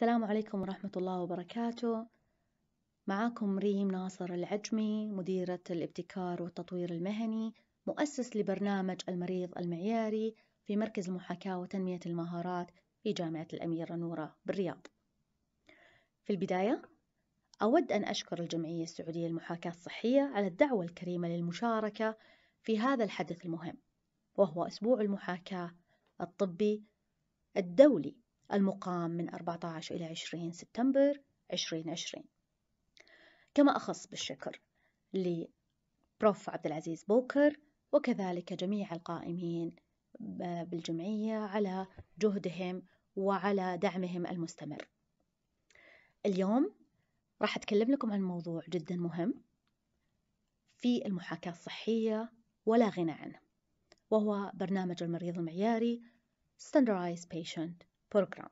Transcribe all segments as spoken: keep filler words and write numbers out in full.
السلام عليكم ورحمة الله وبركاته. معاكم ريم ناصر العجمي، مديرة الابتكار والتطوير المهني، مؤسس لبرنامج المريض المعياري في مركز المحاكاة وتنمية المهارات في جامعة الأميرة نورة بالرياض. في البداية أود أن أشكر الجمعية السعودية للمحاكاة الصحية على الدعوة الكريمة للمشاركة في هذا الحدث المهم، وهو أسبوع المحاكاة الطبي الدولي المقام من أربعة عشر إلى عشرين سبتمبر عشرين عشرين. كما أخص بالشكر لبروف عبد العزيز بوكر وكذلك جميع القائمين بالجمعية على جهدهم وعلى دعمهم المستمر. اليوم راح أتكلم لكم عن موضوع جدا مهم في المحاكاة الصحية ولا غنى عنه، وهو برنامج المريض المعياري Standardized Patient Program.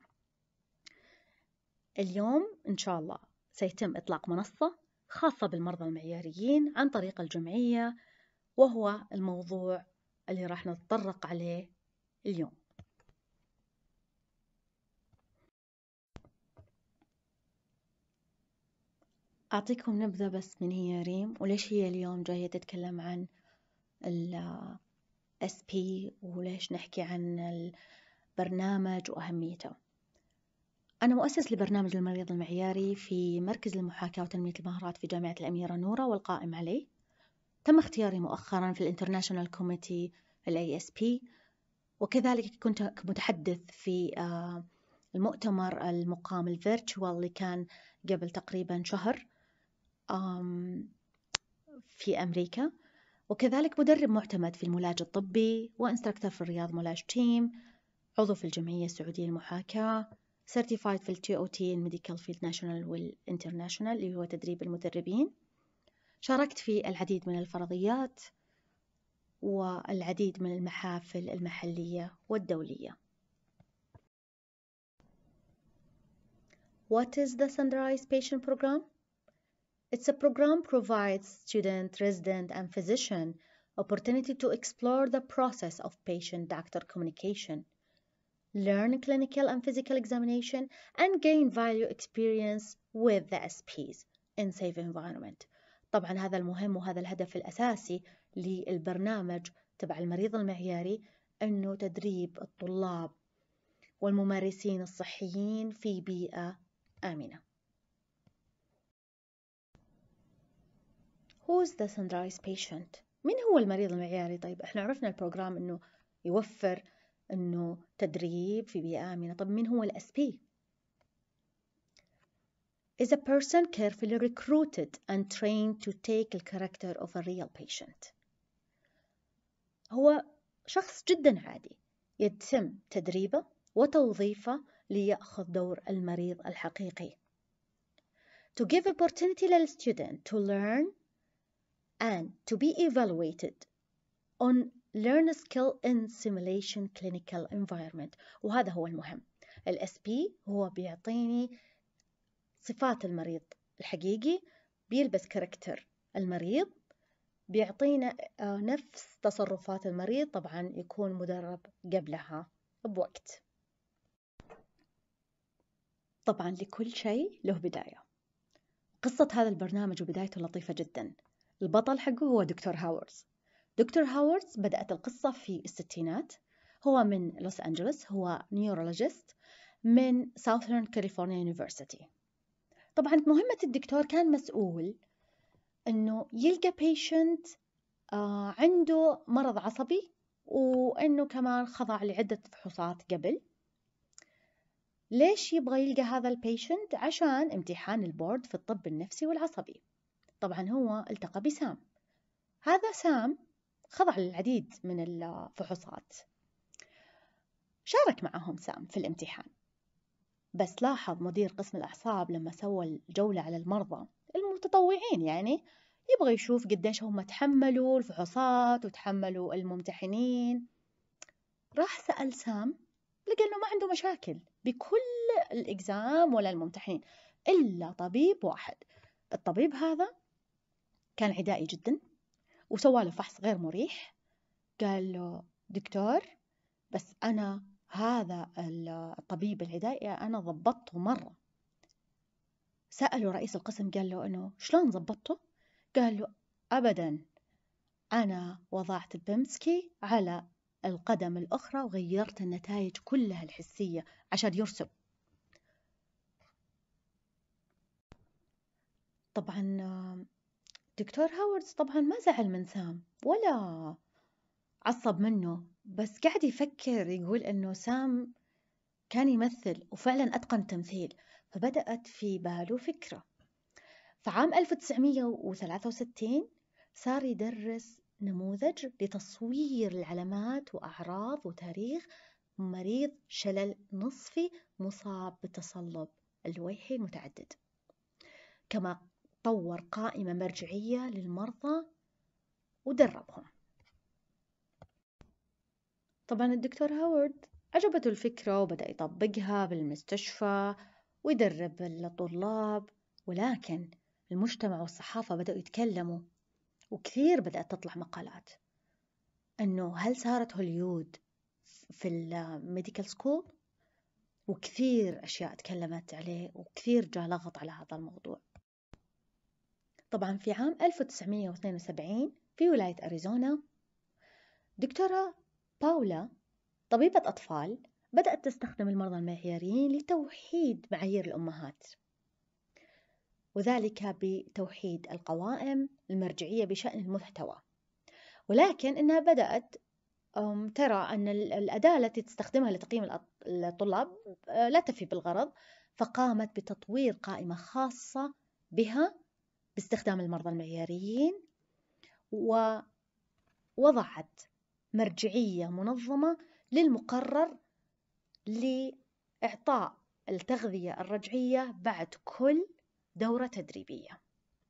اليوم إن شاء الله سيتم إطلاق منصة خاصة بالمرضى المعياريين عن طريق الجمعية، وهو الموضوع اللي راح نتطرق عليه اليوم. أعطيكم نبذة بس من هي ريم وليش هي اليوم جاية تتكلم عن ال إس بي وليش نحكي عن البرنامج وأهميته. أنا مؤسس لبرنامج المريض المعياري في مركز المحاكاة وتنمية المهارات في جامعة الأميرة نورة والقائم عليه. تم اختياري مؤخرا في الانترناشونال كوميتي الاي اس بي، وكذلك كنت متحدث في المؤتمر المقام الفيرتشوال اللي كان قبل تقريبا شهر في أمريكا، وكذلك مدرب معتمد في المولاج الطبي وانستراكتور في الرياض مولاج تيم، عضو في الجمعية السعودية للمحاكاة، سيرتيفايد في التي او تي الميديكال فيلد ناشونال والانترناشونال اللي هو تدريب المدربين. شاركت في العديد من الفرضيات والعديد من المحافل المحلية والدولية. What is the Standardized Patient Program? It's a program provides student, resident, and physician opportunity to explore the process of patient-doctor communication, learn clinical and physical examination, and gain value experience with the S Ps in safe environment. طبعا هذا المهم وهذا الهدف الأساسي للبرنامج تبع المريض المعياري، أنه تدريب الطلاب والممارسين الصحيين في بيئة آمنة. Who's the standardized patient? مين هو المريض المعياري؟ طيب احنا عرفنا البروجرام أنه يوفر أنه تدريب في بيئة آمنة. طب مين هو ال إس بي؟ is a person carefully recruited and trained to take the character of a real patient. هو شخص جدا عادي يتم تدريبه وتوظيفه ليأخذ دور المريض الحقيقي. To give opportunity للstudent to learn and to be evaluated on learn skill in simulation clinical environment. وهذا هو المهم. ال إس بي هو بيعطيني صفات المريض الحقيقي، بيلبس كاركتر المريض، بيعطينا نفس تصرفات المريض، طبعا يكون مدرب قبلها بوقت. طبعا لكل شيء له بداية. قصة هذا البرنامج وبدايته لطيفة جدا. البطل حقه هو دكتور هاوردز. دكتور هاوردز بدأت القصة في الستينات، هو من لوس أنجلوس، هو نيورولوجيست من ساوثرن كاليفورنيا يونيفرسيتي. طبعا مهمة الدكتور كان مسؤول أنه يلقى بيشنت آه عنده مرض عصبي، وأنه كمان خضع لعدة فحوصات قبل. ليش يبغى يلقى هذا البيشنت؟ عشان امتحان البورد في الطب النفسي والعصبي. طبعا هو التقى بسام. هذا سام خضع للعديد من الفحوصات، شارك معهم سام في الامتحان، بس لاحظ مدير قسم الأعصاب لما سوى الجولة على المرضى المتطوعين، يعني يبغى يشوف قديش هم تحملوا الفحوصات وتحملوا الممتحنين. راح سأل سام، لقى إنه ما عنده مشاكل بكل الإكزام ولا الممتحنين إلا طبيب واحد. الطبيب هذا كان عدائي جدا وسوى له فحص غير مريح. قال له دكتور، بس أنا هذا الطبيب العدائي أنا ضبطته مرة، سأله رئيس القسم قال له إنه شلون ضبطته؟ قال له أبدا، أنا وضعت بيمسكي على القدم الأخرى وغيرت النتائج كلها الحسية عشان يرسم. طبعا دكتور هاوردز طبعا ما زعل من سام ولا عصب منه، بس قاعد يفكر يقول إنه سام كان يمثل وفعلا أتقن تمثيل، فبدأت في باله فكرة. فعام ألف وتسعمية وثلاثة وستين صار يدرس نموذج لتصوير العلامات وأعراض وتاريخ مريض شلل نصفي مصاب بالتصلب اللويحي المتعدد. كما طور قائمة مرجعية للمرضى ودربهم. طبعا الدكتور هاورد عجبته الفكرة وبدأ يطبقها بالمستشفى ويدرب الطلاب، ولكن المجتمع والصحافة بدأوا يتكلموا، وكثير بدأت تطلع مقالات أنه هل صارت هوليود في الميديكال سكول، وكثير أشياء تكلمت عليه وكثير جاء لغط على هذا الموضوع. طبعا في عام ألف وتسعمية واثنين وسبعين في ولاية أريزونا، دكتورة باولا طبيبة أطفال بدأت تستخدم المرضى المعياريين لتوحيد معايير الأمهات، وذلك بتوحيد القوائم المرجعية بشأن المحتوى. ولكن إنها بدأت ترى أن الأداة التي تستخدمها لتقييم الطلاب لا تفي بالغرض، فقامت بتطوير قائمة خاصة بها باستخدام المرضى المعياريين، ووضعت مرجعية منظمة للمقرر لإعطاء التغذية الرجعية بعد كل دورة تدريبية.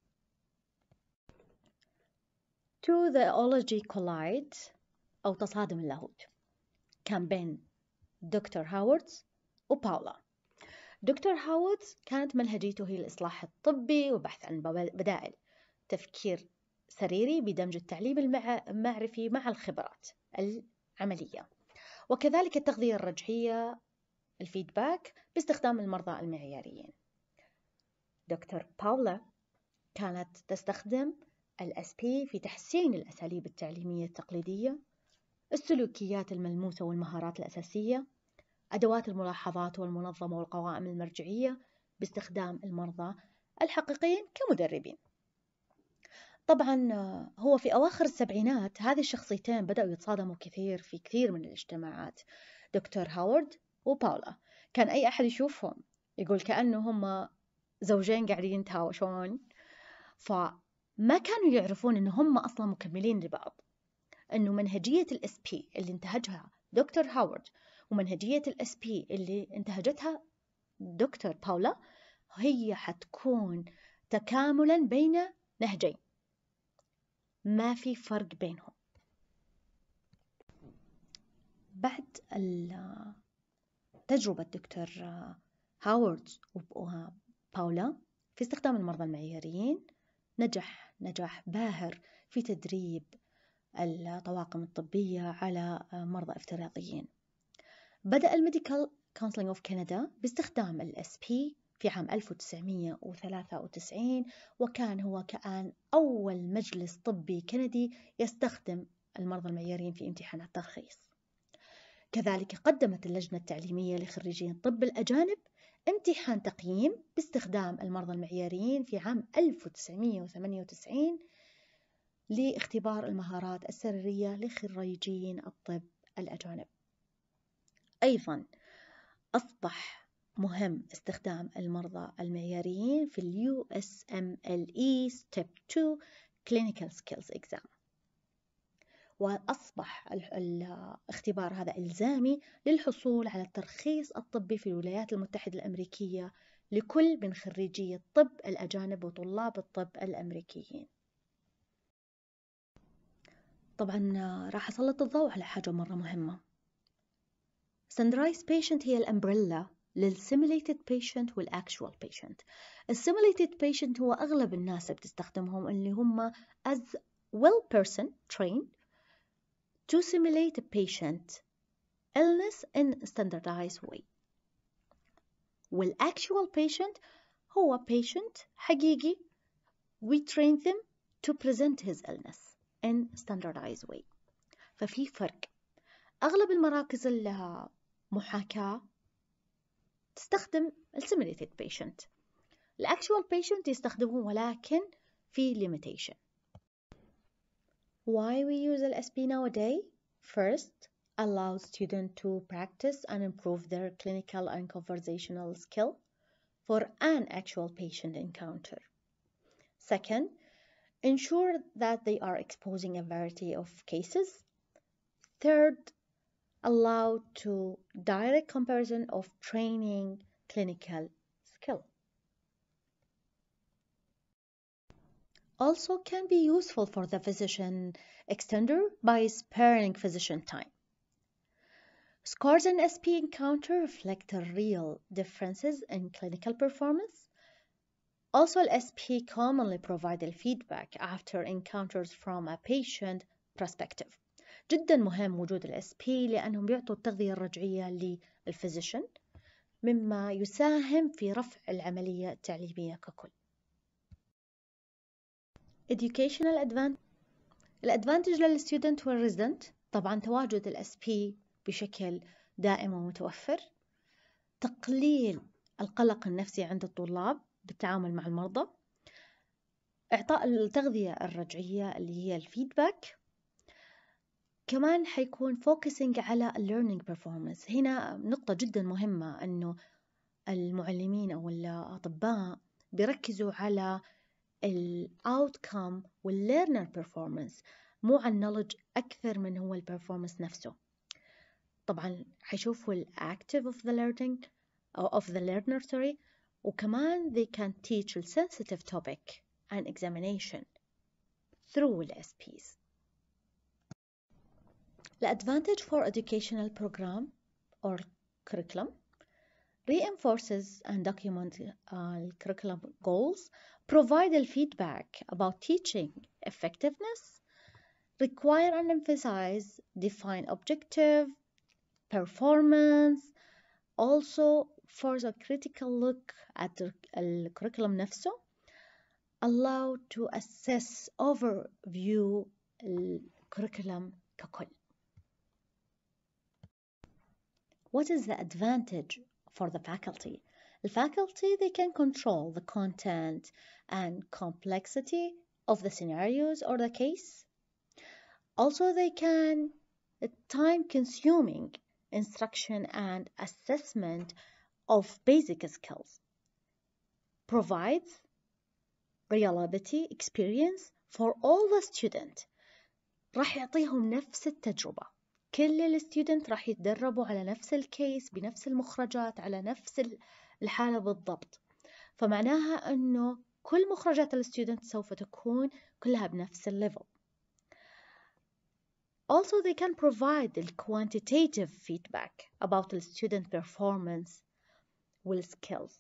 To the Ology Collide أو تصادم اللاهوت كان بين دكتور هاوردز وباولا. دكتور هاوردز كانت منهجيته هي الإصلاح الطبي وبحث عن بدائل تفكير سريري بدمج التعليم المعرفي مع الخبرات العملية، وكذلك التغذية الرجعية الفيدباك باستخدام المرضى المعياريين. دكتور باولا كانت تستخدم ال إس بي في تحسين الأساليب التعليمية التقليدية، السلوكيات الملموسة والمهارات الأساسية، أدوات الملاحظات والمنظمة والقوائم المرجعية باستخدام المرضى الحقيقيين كمدربين. طبعا هو في أواخر السبعينات هذه الشخصيتين بدأوا يتصادموا كثير في كثير من الاجتماعات، دكتور هاورد وباولا. كان أي أحد يشوفهم يقول كأنه هم زوجين قاعدين يتهاوشون، فما كانوا يعرفون إن هم أصلا مكملين لبعض، إنه منهجية ال إس بي اللي انتهجها دكتور هاورد ومنهجية ال إس بي اللي انتهجتها دكتور باولا هي حتكون تكاملا بين نهجين، ما في فرق بينهم. بعد تجربة دكتور هاورد وباولا في استخدام المرضى المعياريين، نجح نجاح باهر في تدريب الطواقم الطبية على مرضى افتراضيين. بدأ الميديكال كونسلينج اوف كندا باستخدام ال إس بي في عام ألف وتسعمية وثلاثة وتسعين، وكان هو كان أول مجلس طبي كندي يستخدم المرضى المعياريين في امتحانات الترخيص. كذلك قدمت اللجنة التعليمية لخريجي الطب الأجانب امتحان تقييم باستخدام المرضى المعياريين في عام ألف وتسعمية وثمانية وتسعين لاختبار المهارات السريرية لخريجين الطب الأجانب. أيضا أصبح مهم استخدام المرضى المعياريين في ال يو إس إم إل إي Step two Clinical Skills Exam، وأصبح الاختبار هذا إلزامي للحصول على الترخيص الطبي في الولايات المتحدة الأمريكية لكل من خريجي الطب الأجانب وطلاب الطب الأمريكيين. طبعا راح أسلط الضوء على حاجة مرة مهمة. Standardized patient هي الأمبريلا للsimulated patient والactual patient. الsimulated patient هو أغلب الناس بتستخدمهم اللي هم as well person trained to simulate a patient illness in standardized way. والactual patient هو patient حقيقي. we train them to present his illness in standardized way. ففي فرق. أغلب المراكز اللي لها محاكاة تستخدم simulated patient. actual patient يستخدمون ولكن في limitation. Why we use L S P nowadays? First, allow students to practice and improve their clinical and conversational skill for an actual patient encounter. Second, ensure that they are exposing a variety of cases. Third, allow to direct comparison of training clinical skill. Also can be useful for the physician extender by sparing physician time. Scores in S P encounter reflect the real differences in clinical performance. Also, L S P commonly provide the feedback after encounters from a patient perspective. جدا مهم وجود ال إس بي لأنهم بيعطوا التغذية الرجعية للفيزيشن مما يساهم في رفع العملية التعليمية ككل. Educational advantage. الادفانتج للستودنت والريزدنت طبعا تواجد ال إس بي بشكل دائم ومتوفر. تقليل القلق النفسي عند الطلاب بالتعامل مع المرضى. إعطاء التغذية الرجعية اللي هي الفيدباك. كمان حيكون focusing على learning performance. هنا نقطة جدا مهمة أنه المعلمين أو الأطباء بيركزوا على ال outcome وال learner performance مو عن knowledge أكثر من هو ال performance نفسه. طبعا حيشوفوا ال active of the learning أو of the learner sorry وكمان they can teach a sensitive topic and examination through the S Ps. The advantage for educational program or curriculum reinforces and documents uh, curriculum goals, provide the feedback about teaching effectiveness, require and emphasize define objective, performance, also force a critical look at the curriculum نفسه, allow to assess overview الكريكولم ككل. What is the advantage for the faculty? The faculty, they can control the content and complexity of the scenarios or the case. Also, they can time-consuming instruction and assessment of basic skills. Provides reliability experience for all the students. راح يعطيهم نفس التجربة. كل الستودنت راح يتدربوا على نفس الكيس بنفس المخرجات على نفس الحالة بالضبط. فمعناها أنه كل مخرجات الستودنت سوف تكون كلها بنفس الليفل. Also, they can provide the quantitative feedback about the student performance with skills.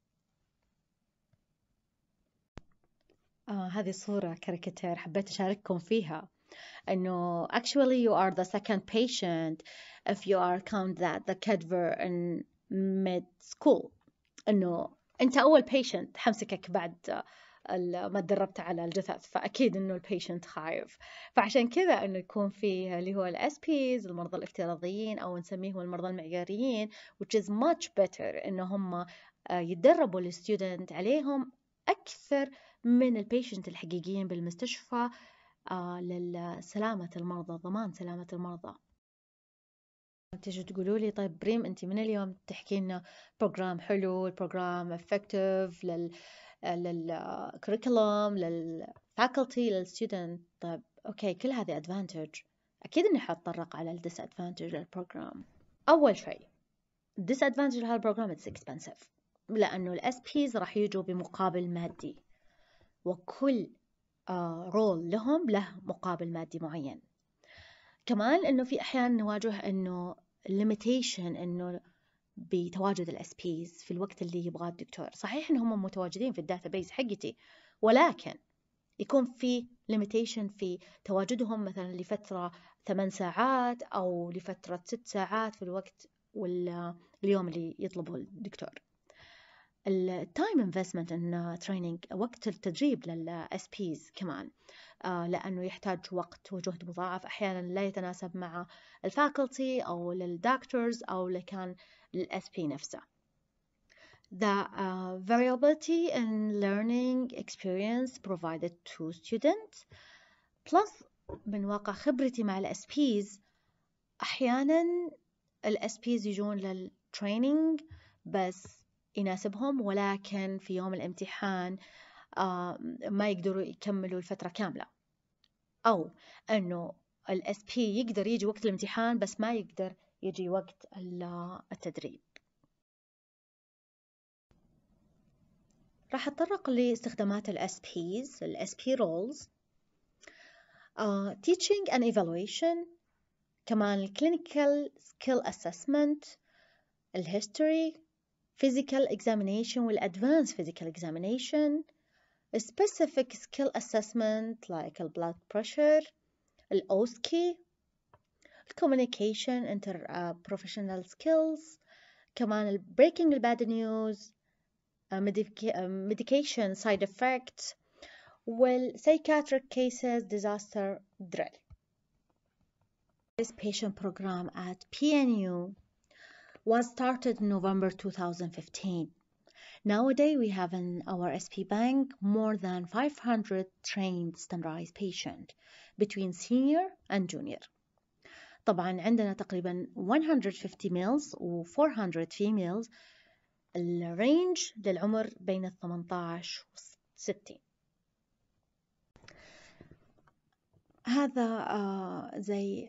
آه هذه صورة كاريكاتير حبيت أشارككم فيها. إنه actually you are the second patient if you are count that the cadaver in mid school. إنه أنت أول patient حمسكك بعد ما تدربت على الجثث فأكيد إنه البيشنت خايف. فعشان كذا إنه يكون فيه اللي هو ال إس بيز المرضى الافتراضيين أو نسميهم المرضى المعياريين which is much better إنه هم يتدربوا الستودنت عليهم أكثر من البيشنت الحقيقيين بالمستشفى آه للسلامة المرضى ضمان سلامة المرضى. تيجوا تقولوا لي طيب ريم أنت من اليوم تحكي لنا بروجرام حلو البروجرام effective لل للكريكولوم للفاكولتي للستودنت. طيب أوكي كل هذه advantage أكيد إني حتطرق على الديسادفانتج للبروجرام. أول شيء disadvantage لهالبروجرام it's expensive لأنه ال إس بيز راح يجوا بمقابل مادي وكل رول uh, لهم له مقابل مادي معين. كمان إنه في أحيان نواجه إنه limitation إنه بتواجد ال إس بيز في الوقت اللي يبغاه الدكتور. صحيح إنهم متواجدين في الداتابيز حقتي ولكن يكون في limitation في تواجدهم مثلا لفترة ثمان ساعات أو لفترة ست ساعات في الوقت واليوم اللي يطلبه الدكتور. ال time investment in training، وقت التدريب لل إس بيز كمان، آه لأنه يحتاج وقت وجهد مضاعف، أحيانا لا يتناسب مع الفاكولتي أو للدكتورز أو لكان للإس بي نفسه. The uh, variability in learning experience provided to students plus من واقع خبرتي مع ال إس بيز، أحيانا ال إس بيز يجون للتريننج بس يناسبهم، ولكن في يوم الامتحان آه ما يقدروا يكملوا الفترة كاملة، أو أنه ال إس بي يقدر يجي وقت الامتحان بس ما يقدر يجي وقت التدريب. راح أتطرق لاستخدامات ال إس بيز، ال إس بي roles، uh, teaching and evaluation، كمان ال clinical skill assessment، ال history، physical examination وال advanced physical examination، specific skill assessment like ال blood pressure، ال O S C E، communication interprofessional uh, skills، كمان ال breaking the bad news، uh, medica uh, medication side effects، وال psychiatric cases disaster drill. This patient program at P N U was started in November two thousand fifteen. Nowadays we have in our S P bank more than five hundred trained standardized patients between senior and junior. طبعا عندنا تقريبا one hundred fifty males و four hundred females. الرينج للعمر بين ال ثمانية عشر و ستين. هذا آه زي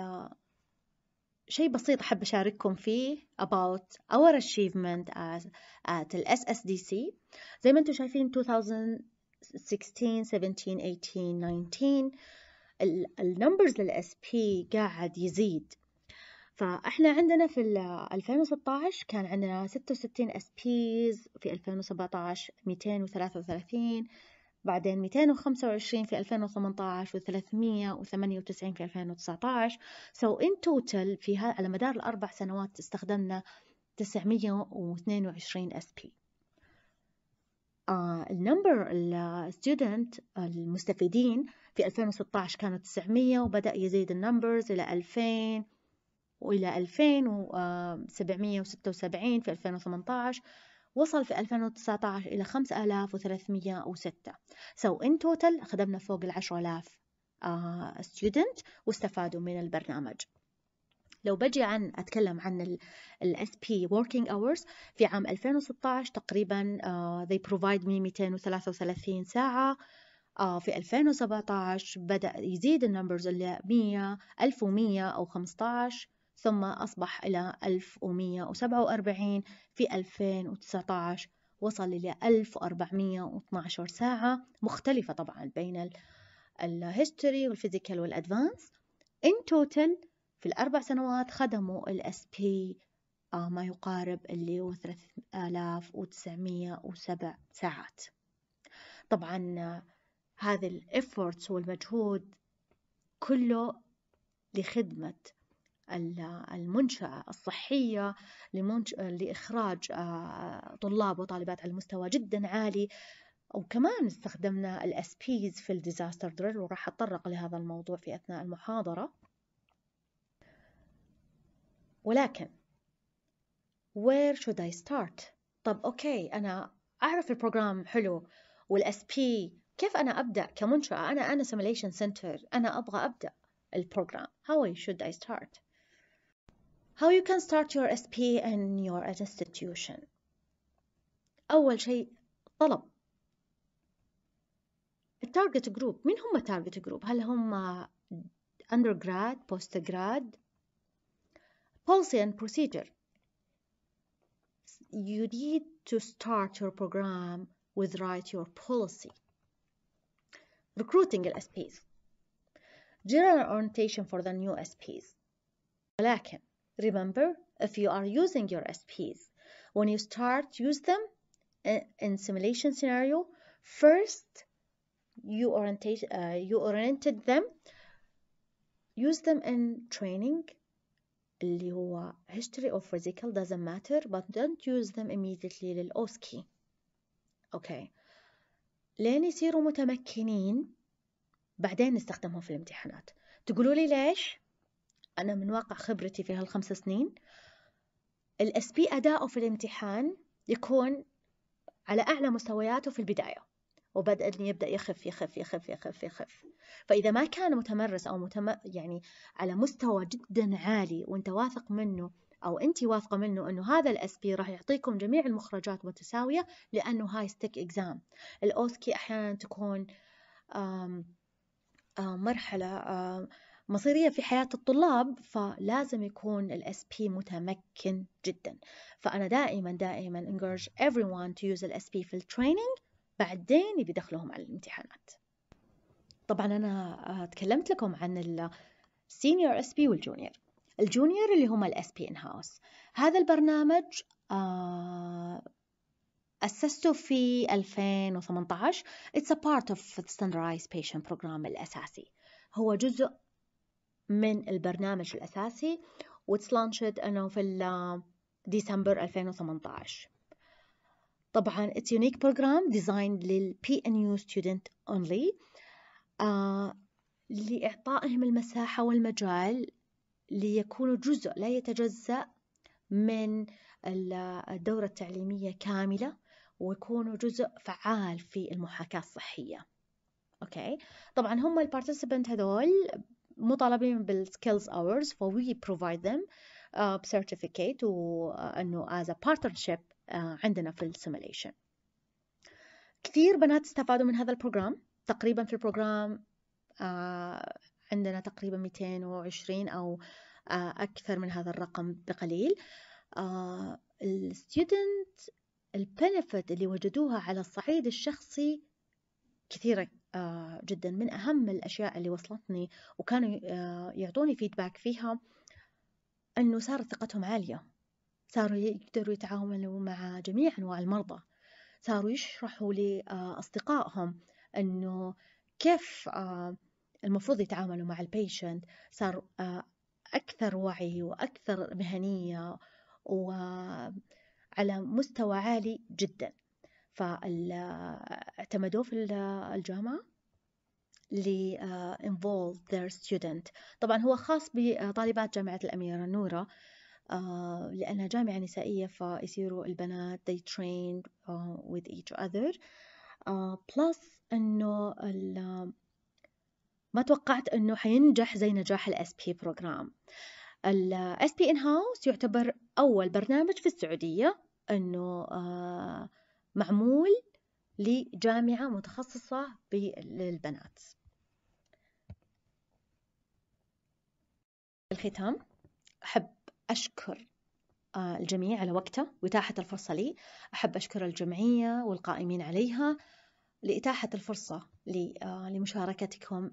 شيء بسيط أحب أشارككم فيه about our achievement as at ال إس إس دي سي. زي ما أنتم شايفين twenty sixteen, seventeen, eighteen, nineteen ال numbers لل إس بي قاعد يزيد. فإحنا عندنا في ألفين وستة عشر كان عندنا ستة وستين إس بيز، في ألفين وسبعة عشر مئتين وثلاثة وثلاثين، بعدين مئتين وخمسة وعشرين في ألفين وثمانية عشر وثلاثمئة وثمانية وتسعين في ألفين وتسعة عشر. So in total في على مدار الأربع سنوات استخدمنا تسعمئة واثنين وعشرين إس بي. آه النمبر الستودنت المستفيدين في ألفين وستة عشر كانوا تسعمئة، وبدأ يزيد النمبرز إلى ألفين وإلى ألفين وسبعمئة وستة وسبعين في ألفين وثمانية عشر، وصل في ألفين وتسعة عشر إلى خمسة آلاف وثلاثمئة وستة. So in total خدمنا فوق العشرة آلاف uh, student واستفادوا من البرنامج. لو بجي عن أتكلم عن ال إس بي working hours في عام ألفين وستة عشر تقريبا uh, they provide me مئتين وثلاثة وثلاثين ساعة. uh, في ألفين وسبعة عشر بدأ يزيد النمبرز اللي مئة ألف ومئة أو خمسة عشر، ثم أصبح إلى ألف ومئة وسبعة وأربعين. في ألفين وتسعة عشر وصل إلى ألف وأربعمئة واثني عشر ساعة، مختلفة طبعا بين الهيستوري والفيزيكال والأدفانس. إن توتال في الأربع سنوات خدموا ال إس بي آه ما يقارب اللي هو ثلاثة آلاف وتسعمئة وسبع ساعات. طبعا آه هذه الإفورتس والمجهود كله لخدمة المنشأة الصحية لمنش... لإخراج طلاب وطالبات على مستوى جدا عالي. وكمان استخدمنا ال إس بيز في الديزاستر دريل، وراح أتطرق لهذا الموضوع في أثناء المحاضرة. ولكن where should I start؟ طب أوكي، أنا أعرف البروجرام حلو وال إس بي، كيف أنا أبدأ كمنشأة؟ أنا أنا simulation center، أنا أبغى أبدأ البروجرام. how should I start؟ How you can start your S P in your institution. أول شيء طلب التارجت جروب. مين هم التارجت جروب؟ هل هم undergrad, postgrad؟ Policy and procedure. You need to start your program with write your policy. Recruiting ال إس بيز. General orientation for the new إس بيز. ولكن remember, if you are using your S Ps, when you start use them in simulation scenario, first you orientate uh, you oriented them, use them in training, اللي هو history of physical doesn't matter but don't use them immediately للأوسكي. أوكي، لين يصيروا متمكنين بعدين نستخدمهم في الامتحانات. تقولوا لي ليش؟ أنا من واقع خبرتي في هالخمس سنين الاس بي أداؤه في الامتحان يكون على أعلى مستوياته في البداية، وبدأ أن يبدأ يخف يخف يخف يخف يخف. فإذا ما كان متمرس أو متم... يعني على مستوى جدا عالي وأنت واثق منه أو أنت واثقة منه أنه هذا الأس بي راح يعطيكم جميع المخرجات متساوية، لأنه هاي ستيك إكزام. الأوسكي أحيانا تكون آم آم مرحلة آم مصيرية في حياة الطلاب، فلازم يكون الاس بي متمكن جدا. فأنا دائما دائما encourage everyone to use الاس بي في التريننج، بعدين بيدخلهم على الامتحانات. طبعا أنا تكلمت لكم عن السينيور اس بي والجونيور. الجونيور اللي هم الاس بي ان هاوس. هذا البرنامج أسسته في ألفين وثمانية عشر. It's a part of the standardized patient program الأساسي. هو جزء من البرنامج الأساسي واتس لانشد أنه في ديسمبر ألفين وثمانية عشر. طبعا it's unique program designed لل بي إن يو student only آه لإعطائهم المساحة والمجال ليكونوا جزء لا يتجزأ من الدورة التعليمية كاملة، ويكونوا جزء فعال في المحاكاة الصحية. أوكي، طبعا هم البارتيسيبنت هذول مطالبين بالسكيلز اورز، فوي provide them uh, بسيرتيفيكيت وأنه as a partnership uh, عندنا في السيميليشن. كثير بنات استفادوا من هذا البروجرام. تقريبا في البروجرام uh, عندنا تقريبا مئتين وعشرين أو uh, أكثر من هذا الرقم بقليل. uh, الستودنت البنفيت اللي وجدوها على الصعيد الشخصي كثيرة آه جدا. من أهم الأشياء اللي وصلتني وكانوا آه يعطوني فيدباك فيها أنه صارت ثقتهم عالية، صاروا يقدروا يتعاملوا مع جميع أنواع المرضى، صاروا يشرحوا لأصدقائهم أنه كيف آه المفروض يتعاملوا مع البيشنت، صاروا آه أكثر وعي وأكثر مهنية وعلى مستوى عالي جدا. فاعتمدوا في الجامعة ل uh, involve their student. طبعا هو خاص بطالبات جامعة الأميرة نورة uh, لأنها جامعة نسائية، فيصيروا البنات they train uh, with each other uh, plus أنه ما توقعت أنه حينجح زي نجاح ال إس بي program. ال إس بي in-house يعتبر أول برنامج في السعودية أنه uh, معمول لجامعة متخصصة للبنات. الختام أحب أشكر الجميع على وقته وإتاحة الفرصة لي. أحب أشكر الجمعية والقائمين عليها لإتاحة الفرصة لمشاركتكم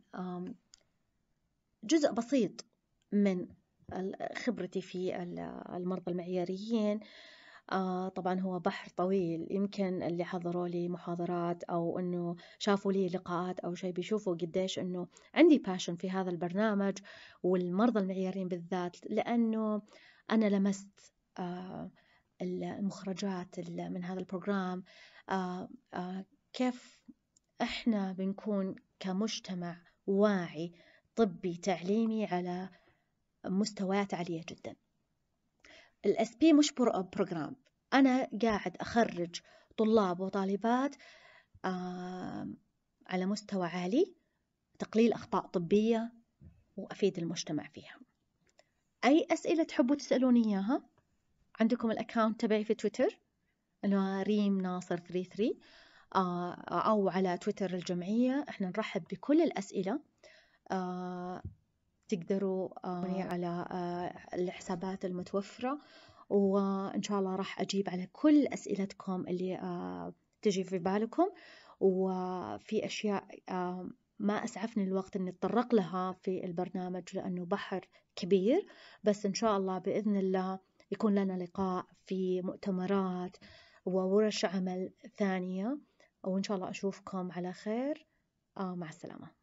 جزء بسيط من خبرتي في المرضى المعياريين. آه طبعا هو بحر طويل، يمكن اللي حضروا لي محاضرات أو أنه شافوا لي لقاءات أو شيء بيشوفوا قديش أنه عندي باشن في هذا البرنامج والمرضى المعياريين بالذات، لأنه أنا لمست آه المخرجات من هذا البروجرام، آه آه كيف إحنا بنكون كمجتمع واعي طبي تعليمي على مستويات عالية جدا. الاس بي مش بروجرام، أنا قاعد أخرج طلاب وطالبات آه على مستوى عالي، تقليل أخطاء طبية، وأفيد المجتمع فيها. أي أسئلة تحبوا تسألوني إياها عندكم الأكاونت تبعي في تويتر أنه ريم ناصر ثلاثة ثلاثة آه أو على تويتر الجمعية. إحنا نرحب بكل الأسئلة. آه تقدروا آه على آه الحسابات المتوفرة، وإن شاء الله راح أجيب على كل أسئلتكم اللي آه تجي في بالكم. وفي أشياء آه ما أسعفني الوقت أني أتطرق لها في البرنامج لأنه بحر كبير، بس إن شاء الله بإذن الله يكون لنا لقاء في مؤتمرات وورش عمل ثانية، وإن شاء الله أشوفكم على خير. آه مع السلامة.